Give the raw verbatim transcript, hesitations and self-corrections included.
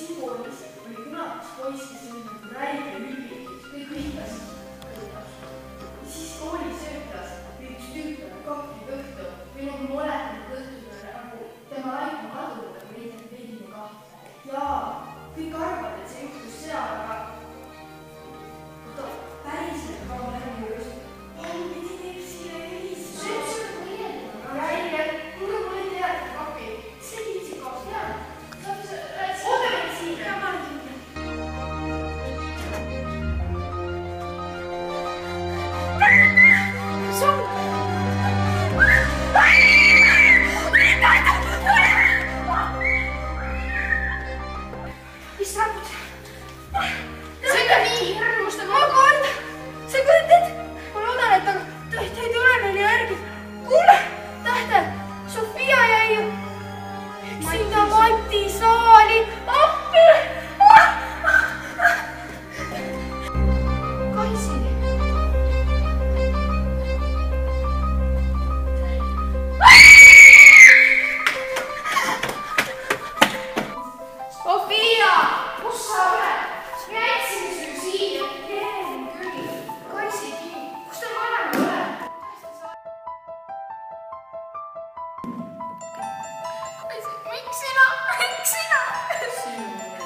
siin koolis oli kunagi poiss, kes oli nagu räige ülbitud, kõik hõikasid. Ja siis kooli sööklas või üks tüüp kahvli õhtu või nagu moletanud õhtul nagu tema laip on kadunud, aga veidi veidine kahvli. Jaa, kõik arvavad, et see juhtus seal, aga oota, päriselt ka ma läbi just. On pidi teeb siia helis. See on seda põhjendama. Räige, kuule mul ei teada kapi. See viitsib kaas teada. Oota meil siin. Ja ma olen siin. Mis saabud? See on nii hirmustav. Ma korda. Sa kujutad? Ma loodan, et aga ta ei tule meile järgi. Kuule, tähte, Sofia jäi ju üksinda Mati saali. Appi! Kaisi. Sofia! Kus sa oled? Me jätsime sul siia. Teen küll. Kaisi kivi. Kus ta vanem ei ole? Kaisi, miks sina? Miks sina? Sinu.